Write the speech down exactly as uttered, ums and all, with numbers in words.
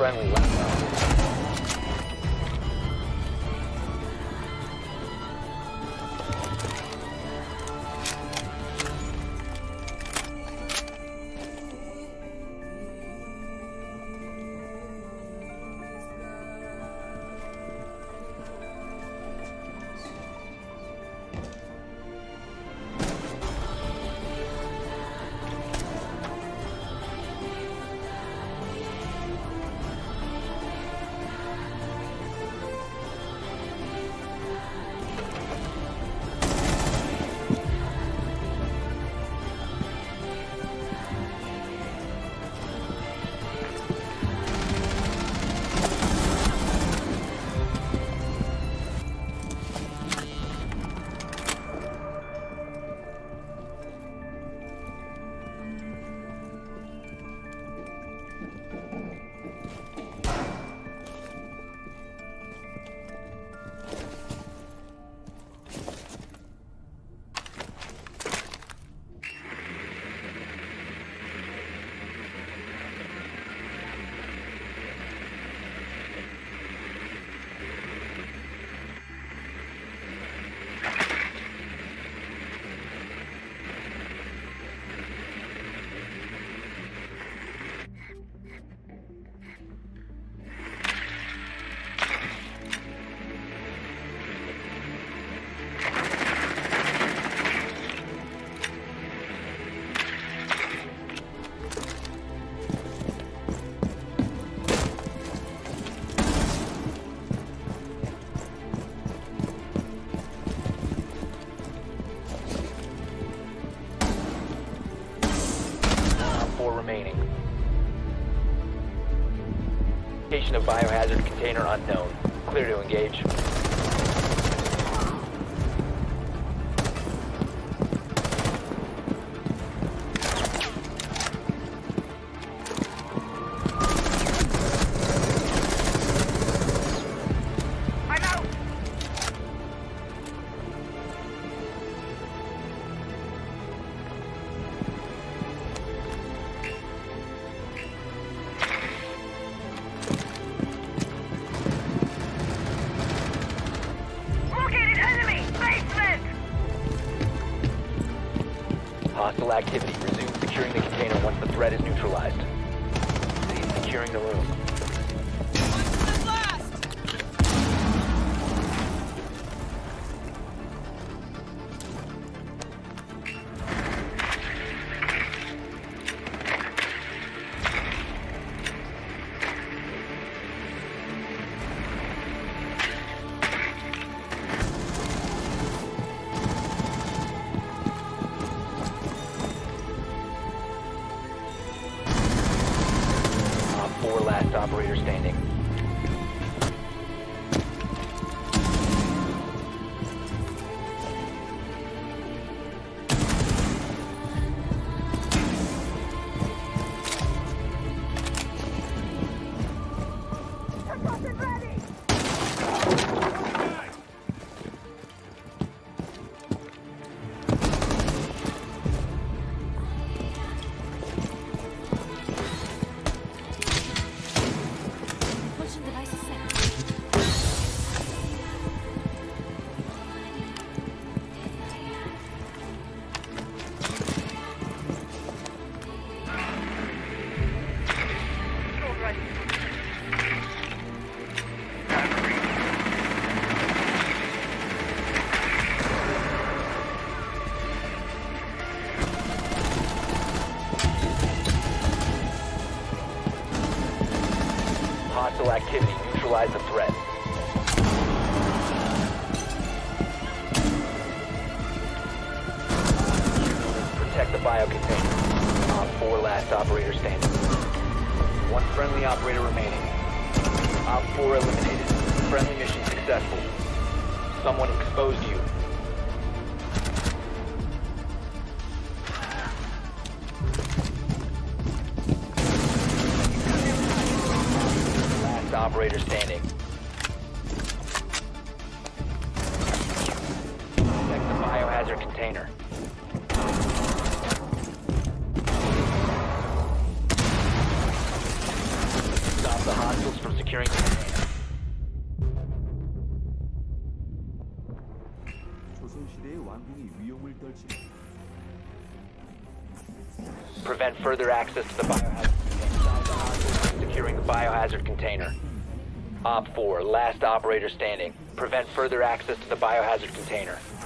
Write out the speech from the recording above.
friendly left. Remaining. Location of biohazard container unknown. Clear to engage. Hostile activity. Resume securing the container once the threat is neutralized. Cease securing the room. Four last operator standing. Hostile activity. Neutralize the threat. Protect the bio container. Op four last operator standing. One friendly operator remaining. Op four eliminated. Friendly mission successful. Someone exposed you. Last operator standing. Protect the biohazard container. Stop the hostiles from securing the container. Prevent further access to the biohazard container. The hostiles from securing the biohazard container. Op four, last operator standing. Prevent further access to the biohazard container.